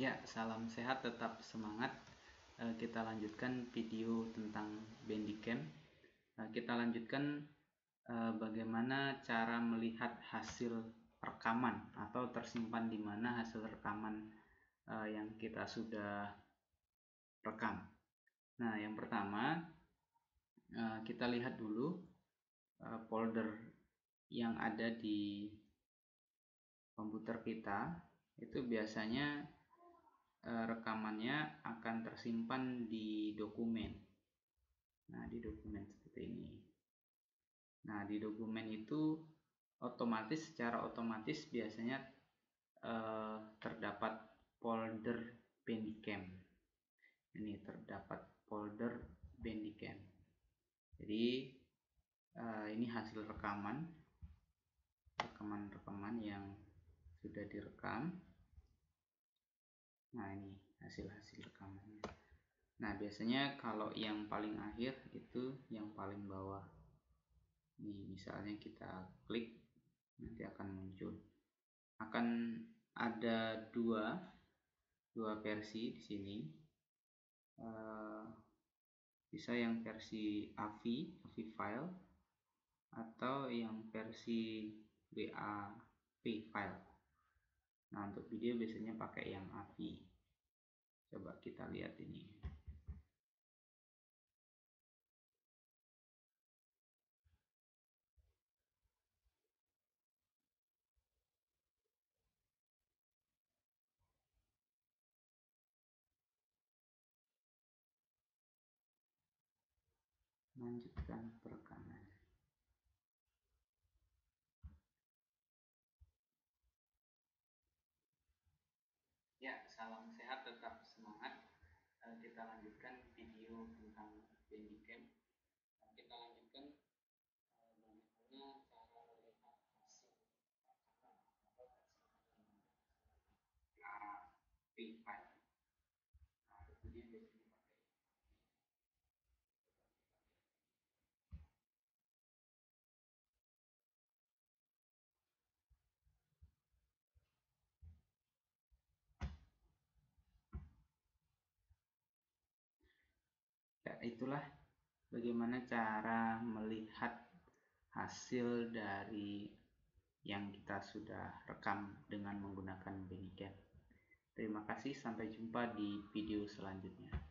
Ya, salam sehat, tetap semangat. Kita lanjutkan video tentang Bandicam. Kita lanjutkan bagaimana cara melihat hasil rekaman atau tersimpan di mana hasil rekaman yang kita sudah rekam. Nah, yang pertama kita lihat dulu folder yang ada di komputer kita. Itu biasanya rekamannya akan tersimpan di dokumen. Nah, di dokumen seperti ini. Nah, di dokumen itu secara otomatis biasanya terdapat folder Bandicam. Ini terdapat folder Bandicam. Jadi ini hasil rekaman yang sudah direkam. Nah, ini hasil rekamannya. Nah, biasanya kalau yang paling akhir itu yang paling bawah. Nih, misalnya kita klik, nanti akan muncul. Akan ada dua versi di sini. Bisa yang versi AVI file atau yang versi WAV file. Nah, untuk video biasanya pakai yang AVI. Coba kita lihat ini. Lanjutkan perekaman. Ya, salam sehat, tetap semangat. Kita lanjutkan video tentang Bandicam. Kita lanjutkan bagaimana cara melihat hasil file. Nah, itu dia biasanya pakai. Ya, itulah bagaimana cara melihat hasil dari yang kita sudah rekam dengan menggunakan Bandicam. Terima kasih, sampai jumpa di video selanjutnya.